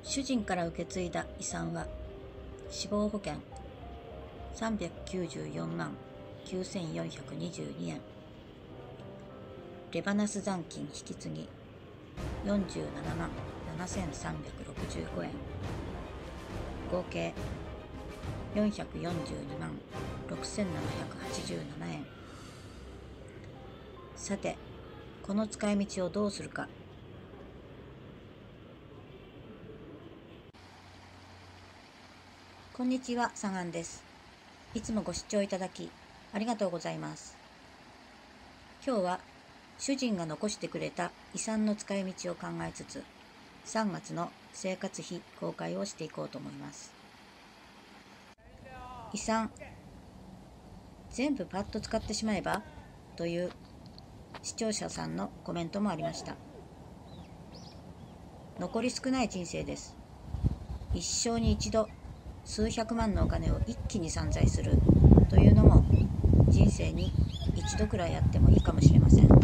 主人から受け継いだ遺産は、死亡保険394万9422円、レバナス残金引き継ぎ47万7365円、合計442万6787円。さて、この使い道をどうするか。こんにちは、サガンです。いつもご視聴いただきありがとうございます。今日は主人が残してくれた遺産の使い道を考えつつ、3月の生活費公開をしていこうと思います。遺産、全部パッと使ってしまえばという視聴者さんのコメントもありました。残り少ない人生です。一生に一度数百万のお金を一気に散財するというのも人生に一度くらいあってもいいかもしれません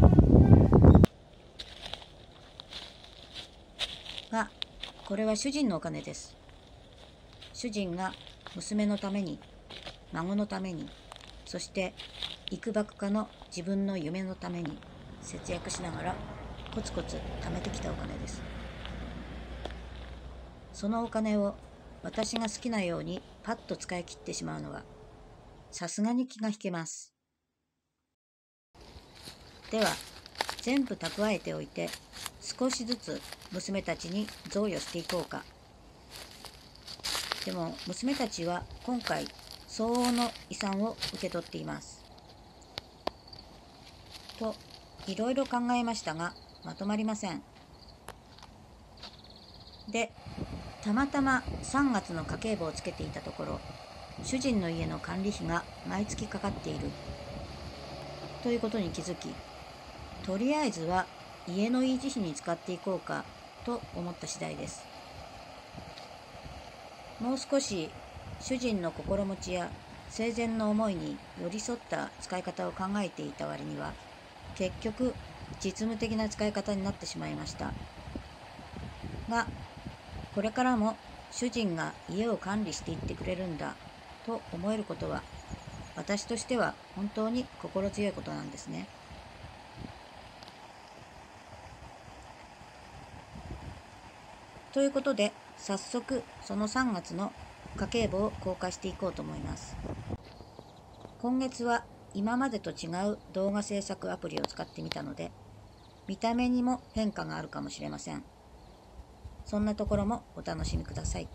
が、これは主人のお金です。主人が娘のために、孫のために、そして幾ばくかの自分の夢のために節約しながらコツコツ貯めてきたお金です。そのお金を私が好きなようにパッと使い切ってしまうのはさすがに気が引けます。では全部蓄えておいて少しずつ娘たちに贈与していこうか。でも娘たちは今回相応の遺産を受け取っています。といろいろ考えましたがまとまりません。で、たまたま3月の家計簿をつけていたところ、主人の家の管理費が毎月かかっているということに気づき、とりあえずは家の維持費に使っていこうかと思った次第です。もう少し主人の心持ちや生前の思いに寄り添った使い方を考えていた割には、結局実務的な使い方になってしまいましたが、これからも主人が家を管理していってくれるんだと思えることは、私としては本当に心強いことなんですね。ということで、早速その3月の家計簿を公開していこうと思います。今月は今までと違う動画制作アプリを使ってみたので、見た目にも変化があるかもしれません。そんなところもお楽しみください。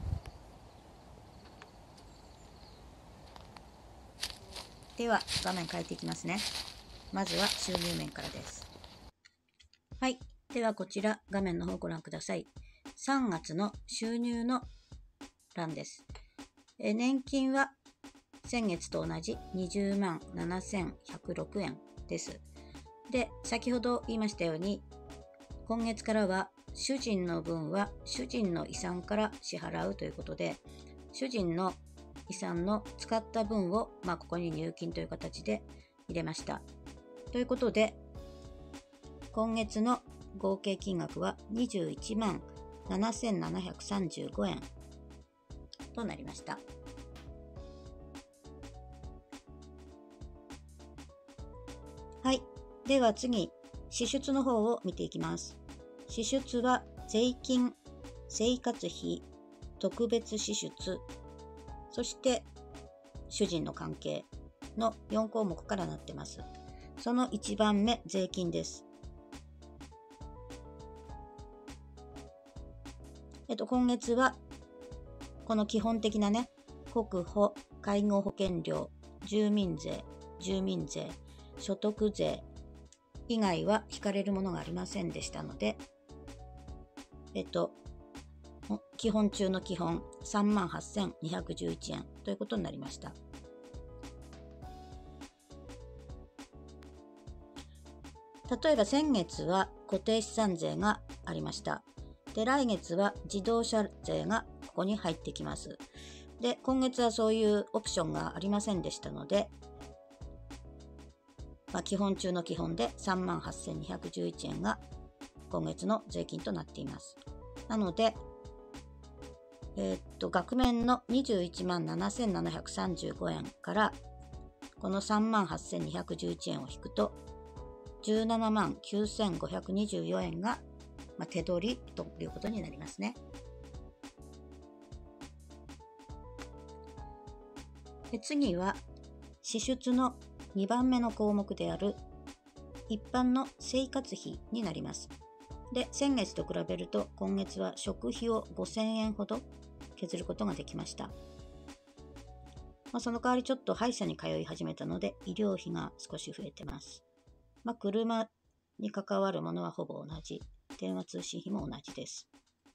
では画面変えていきますね。まずは収入面からです。はい。ではこちら画面の方をご覧ください。3月の収入の欄です。年金は先月と同じ20万7106円です。で、先ほど言いましたように、今月からは主人の分は主人の遺産から支払うということで、主人の遺産の使った分を、ここに入金という形で入れました。ということで、今月の合計金額は21万7735円となりました。はい。では次、支出の方を見ていきます。支出は税金、生活費、特別支出、そして主人の関係の4項目からなっています。その1番目、税金です。今月はこの基本的なね、国保、介護保険料、住民税、所得税以外は引かれるものがありませんでしたので、基本中の基本38,211円ということになりました。例えば先月は固定資産税がありました。で、来月は自動車税がここに入ってきます。で、今月はそういうオプションがありませんでしたので、基本中の基本で38,211円が今月の税金となっています。なので、 額面の21万7735円からこの3万8211円を引くと17万9524円が、手取りということになりますね。で、次は支出の2番目の項目である一般の生活費になります。で、先月と比べると今月は食費を5000円ほど削ることができました。その代わりちょっと歯医者に通い始めたので医療費が少し増えてます。車に関わるものはほぼ同じ。電話通信費も同じです。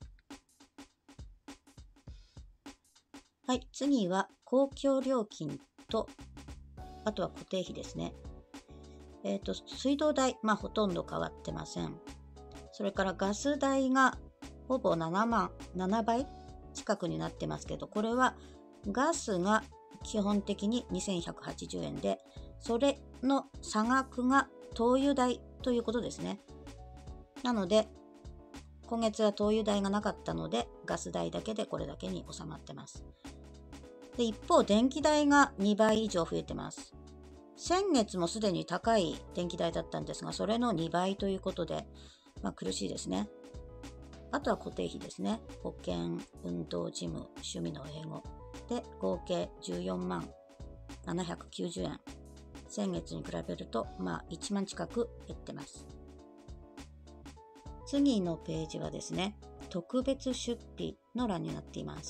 はい、次は公共料金と、あとは固定費ですね。水道代、ほとんど変わってません。それからガス代がほぼ7倍近くになってますけど、これはガスが基本的に2180円で、それの差額が灯油代ということですね。なので、今月は灯油代がなかったので、ガス代だけでこれだけに収まってます。で、一方、電気代が2倍以上増えてます。先月もすでに高い電気代だったんですが、それの2倍ということで、苦しいですね。あとは固定費ですね。保険、運動、ジム、趣味の英語。で、合計14万790円。先月に比べると、1万近く減ってます。次のページはですね、特別出費の欄になっています。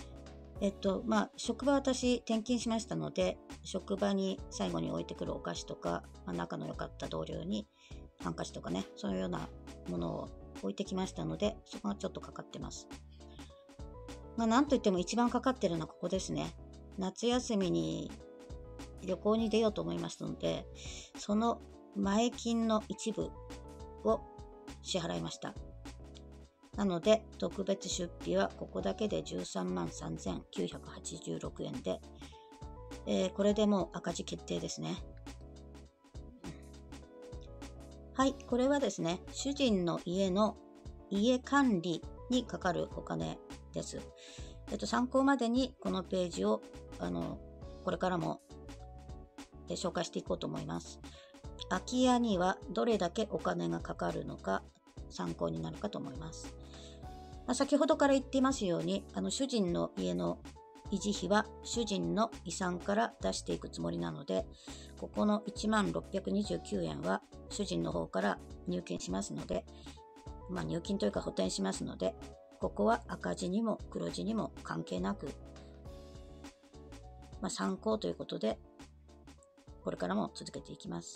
職場私転勤しましたので、職場に最後に置いてくるお菓子とか、仲の良かった同僚にハンカチとかね、そういうようなものを置いてきましたので、そこがちょっとかかってます。なんといっても一番かかってるのはここですね。夏休みに旅行に出ようと思いましたので、その前金の一部を支払いました。なので、特別出費はここだけで13万3986円で、これでもう赤字決定ですね。はい、これはですね、主人の家の家管理にかかるお金です。参考までにこのページをこれからも紹介していこうと思います。空き家にはどれだけお金がかかるのか参考になるかと思います。先ほどから言っていますように、主人の家の維持費は主人の遺産から出していくつもりなので、ここの1万629円は主人の方から入金しますので、入金というか補填しますので、ここは赤字にも黒字にも関係なく、参考ということで、これからも続けていきます。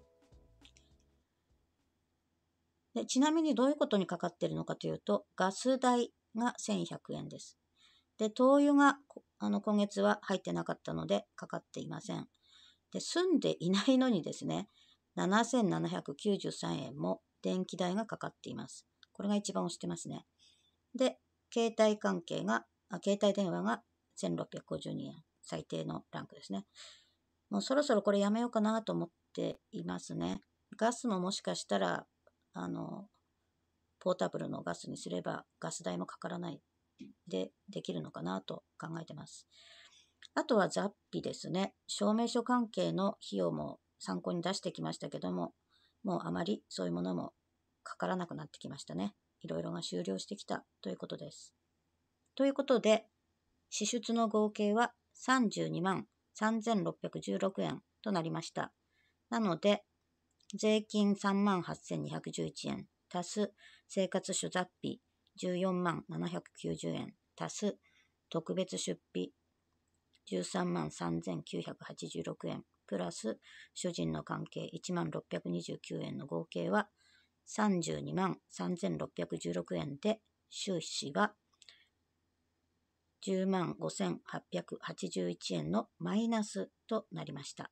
で、ちなみにどういうことにかかっているのかというと、ガス代が1100円です。で、灯油が今月は入ってなかったのでかかっていません。で、住んでいないのにですね、7793円も電気代がかかっています。これが一番押してますね。で、携帯電話が1652円。最低のランクですね。もうそろそろこれやめようかなと思っていますね。ガスももしかしたら、ポータブルのガスにすればガス代もかからないでできるのかなと考えてます。あとは雑費ですね。証明書関係の費用も参考に出してきましたけども、もうあまりそういうものもかからなくなってきましたね。いろいろが終了してきたということです。ということで、支出の合計は32万3616円となりました。なので、税金3万8211円、足す生活諸雑費14万790円、足す特別出費13万3986円、プラス主人の関係1万629円の合計は32万3616円で、収支は10万5881円のマイナスとなりました。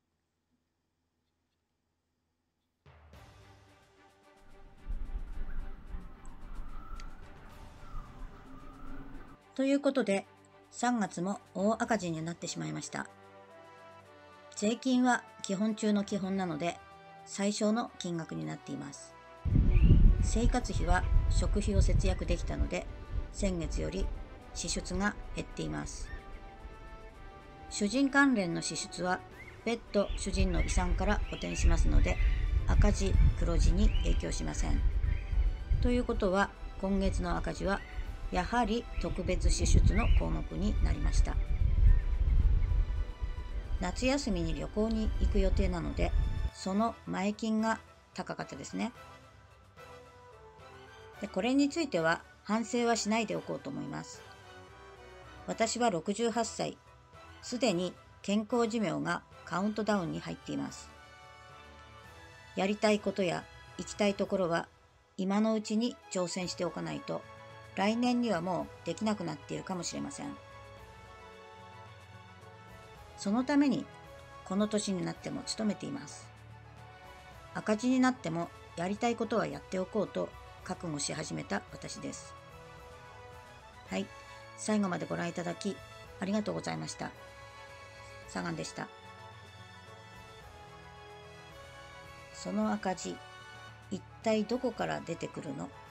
ということで、3月も大赤字になってしまいました。税金は基本中の基本なので、最小の金額になっています。生活費は食費を節約できたので、先月より支出が減っています。主人関連の支出は別途主人の遺産から補填しますので、赤字黒字に影響しません。ということは、今月の赤字はやはり特別支出の項目になりました。夏休みに旅行に行く予定なので、その前金が高かったですね。で、これについては反省はしないでおこうと思います。私は68歳、すでに健康寿命がカウントダウンに入っています。やりたいことや行きたいところは今のうちに挑戦しておかないと、来年にはもうできなくなっているかもしれません。そのためにこの年になっても努めています。赤字になってもやりたいことはやっておこうと覚悟し始めた私です。はい、最後までご覧いただきありがとうございました。サガンでした。その赤字、一体どこから出てくるの？